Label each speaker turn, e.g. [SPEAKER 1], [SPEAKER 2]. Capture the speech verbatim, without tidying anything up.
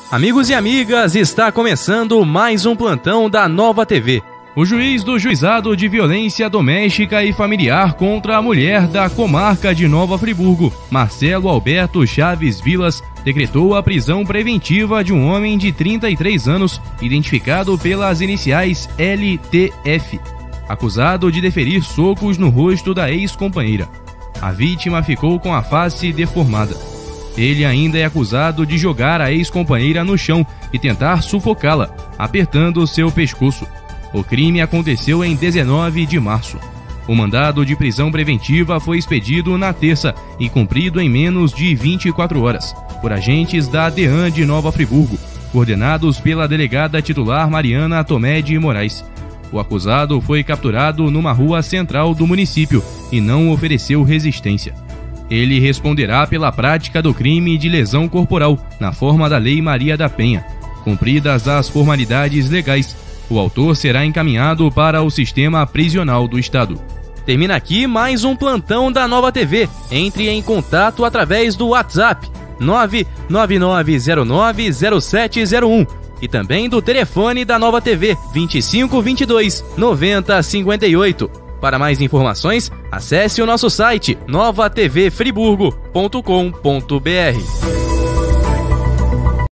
[SPEAKER 1] Amigos e amigas, está começando mais um plantão da Nova T V. O juiz do Juizado de Violência Doméstica e Familiar contra a Mulher da Comarca de Nova Friburgo, Marcelo Alberto Chaves Vilas, decretou a prisão preventiva de um homem de trinta e três anos, identificado pelas iniciais L T F, acusado de deferir socos no rosto da ex-companheira. A vítima ficou com a face deformada. Ele ainda é acusado de jogar a ex-companheira no chão e tentar sufocá-la, apertando seu pescoço. O crime aconteceu em dezenove de março. O mandado de prisão preventiva foi expedido na terça e cumprido em menos de vinte e quatro horas, por agentes da DEAN de Nova Friburgo, coordenados pela delegada titular Mariana Tomé de Moraes. O acusado foi capturado numa rua central do município e não ofereceu resistência. Ele responderá pela prática do crime de lesão corporal, na forma da Lei Maria da Penha. Cumpridas as formalidades legais, o autor será encaminhado para o sistema prisional do Estado. Termina aqui mais um plantão da Nova T V. Entre em contato através do WhatsApp nove nove nove zero nove zero sete zero um e também do telefone da Nova T V vinte e cinco, vinte e dois, noventa, cinquenta e oito. Para mais informações, acesse o nosso site nova t v friburgo ponto com ponto b r.